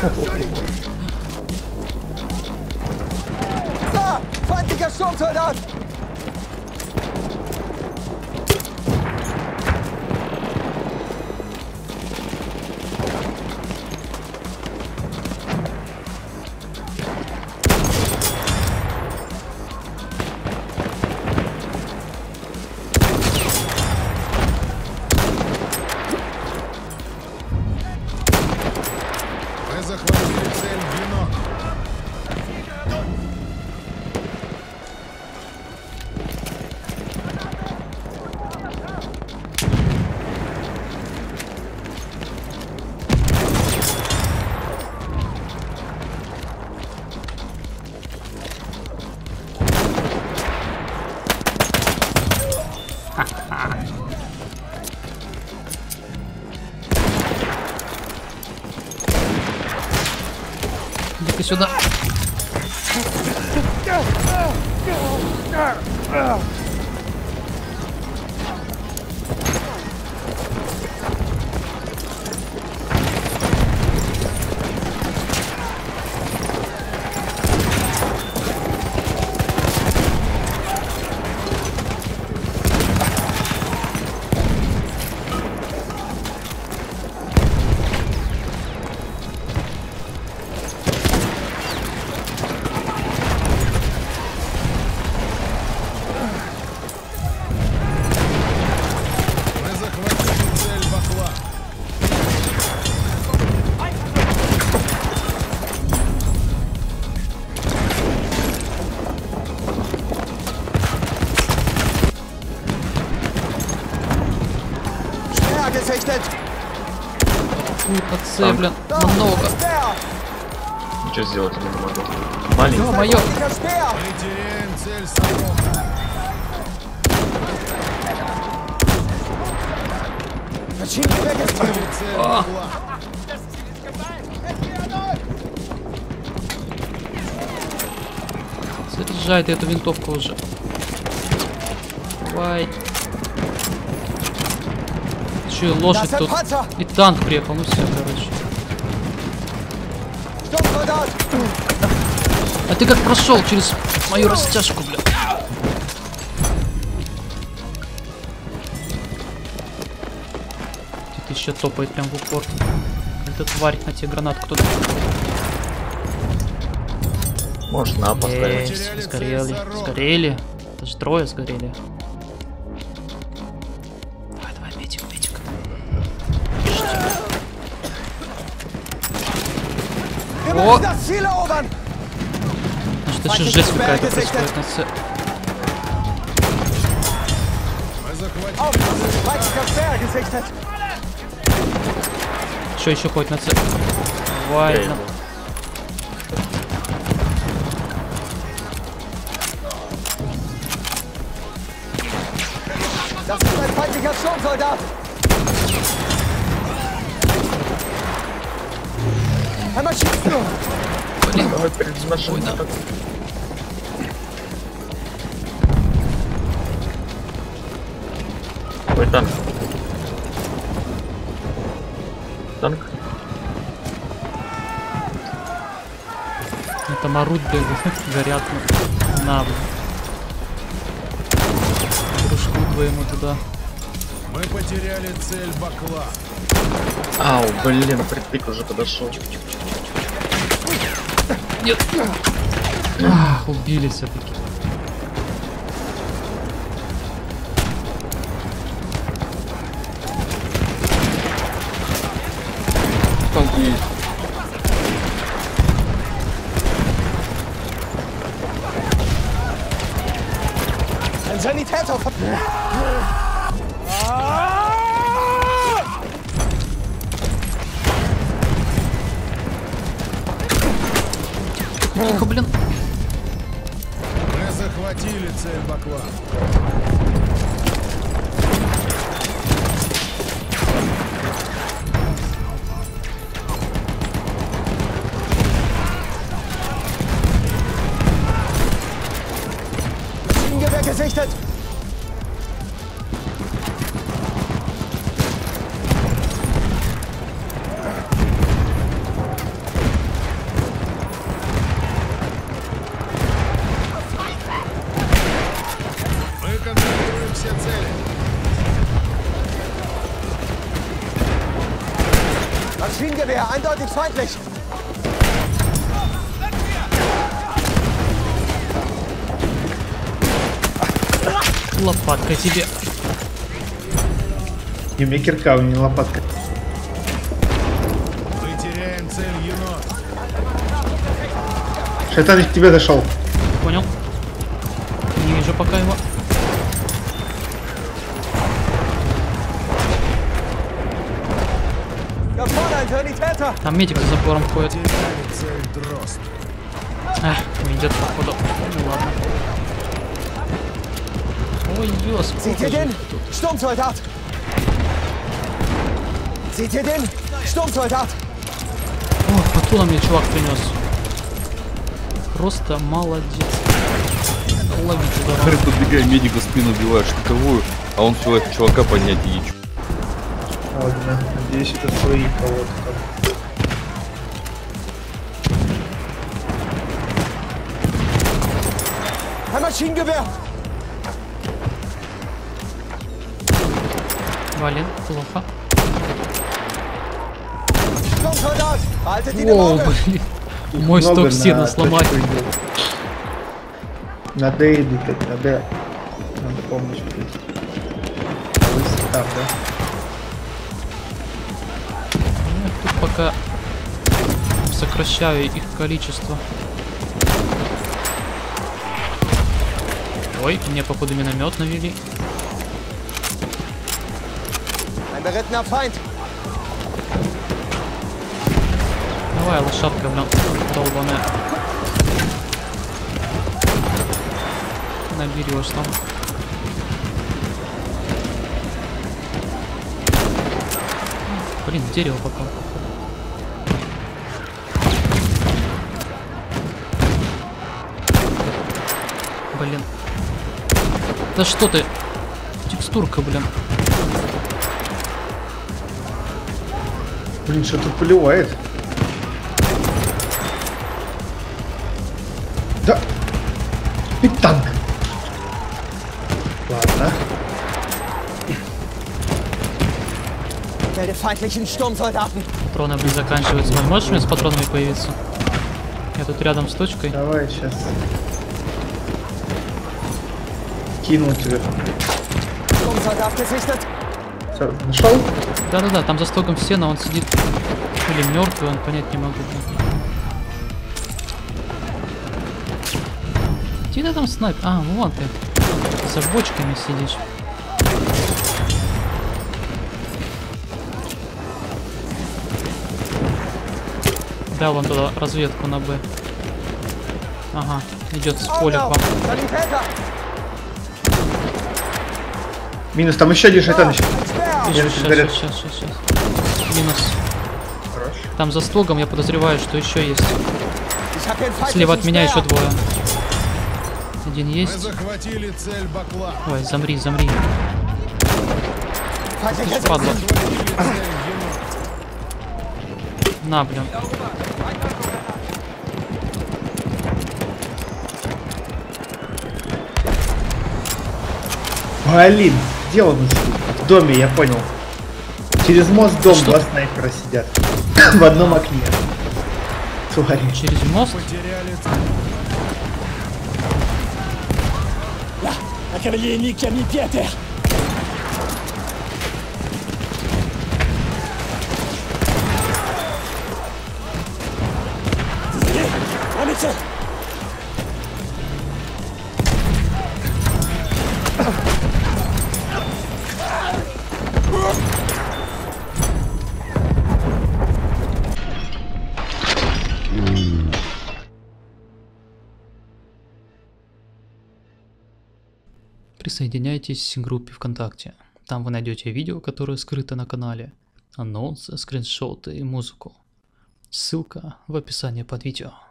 Da! Feindlicher Sturmsoldat! Мы захватили цель Бинок. Иди-ка сюда. Мы захватили цель Бакла. Speer gesichtet! Тут отцеплен много. Speer! Ничего сделать я не могу. Маленький. Ё-моё. Feindlicher Speer! Мы теряем цель Сорока. Maschinengewehr gesichtet! Цель Бакла. Заряжай ты эту винтовку уже. Давай. Че, лошадь Das sind тут. Panzer! И танк приехал, ну все, короче. Sturmsoldat! А ты как прошел через мою растяжку, бля? Тут еще топает прям в упор. Эта тварь на тебе гранату кто-то. Может, на поставить. Есть, сгорели. Сгорели. Это же трое сгорели. Давай, давай, медик, медик. Wir Oh. müssen das Ziel erobern! Значит, это еще жесть какая-то происходит на це. Мы захватили Auf! Feindlicher Speer gesichtet! Что еще ходит на це? Давай, Я на- иду. Das ist ein feindlicher Sturmsoldat! Ein Maschinen... Давай перед машиной. Ой, танк. Танк. Это марут, блин, горят на дружку твоему туда. Мы потеряли цель Бакла. Ау, блин, притык уже подошел. Нет. Ах, убили все-таки. Танк есть. Ein Sanitäter... Тихо, блин. Мы захватили цель Бакла. Maschinengewehr gesichtet! все цели. Maschinengewehr, eindeutig feindlich. Лопатка тебе. И у меня кирка, у меня лопатка. Мы теряем цель енот. Шайтаныч к тебе зашел. Понял. Не вижу пока его. Da vorne ein Sanitäter. Там медик за забором ходит. Потеряли цель дрозд. Эх, уйдет походу. Ну ладно. Ой, Seht ihr den? Sturmsoldat. Seht ihr den? Sturmsoldat. О, оттуда мне чувак принес. Просто молодец. Ловить здорово. Говорит, подбегай, медика в спину убиваешь штыковую, а он успевает чувака поднять и яичко. Ладно, надеюсь, это свои кого-то там. Ein Maschinengewehr. Блин, плохо. Sturmsoldat. Behaltet ihn im О, Auge. блин. Мой Много сток сена на сломать. точку идет. На Д иду, на Д. Надо помощь. Там, да? Ну, тут пока сокращаю их количество. Ой, мне походу миномет навели. Ein berittener Feind. Давай, лошадка, блин, долбаная. Наберешь там. Блин, дерево попал. Блин. Да что ты? Текстурка, блин. Блин, что тут поливает? Да! И танк! Ладно. Melde feindlichen Sturmsoldaten. Патроны, блин, заканчиваются. Можешь мне с патронами появиться? Я тут рядом с точкой. Давай сейчас. Кинул тебе. Sturmsoldat gesichtet. Всё, нашел? Да-да-да, там за стогом сена он сидит. Или мертвый, он понять не могу. Где ты там снайп? А, вон ты. За бочками сидишь. Да, вон туда разведку на Б. Ага, идет с поля к вам. Sanitäter. Минус, там еще один шайтаныч. Вижу, горят. сейчас. Минус. Хорош. Там за стогом я подозреваю, что еще есть. Ich hab den feindlichen Слева от меня еще Speer. двое. Один Мы есть. захватили цель Бакла. Ой, замри. Feindlicher Падла. Захватили цель енот. На, блин. Блин, где он сидит? В доме, я понял. Через мост дом два снайпера сидят. В одном окне. Твари. Через мост. Потеряли цель. Un cavalier ennemi qui a mis pied à terre. Un médecin. Присоединяйтесь к группе ВКонтакте. Там вы найдете видео, которое скрыто на канале, анонсы, скриншоты и музыку. Ссылка в описании под видео.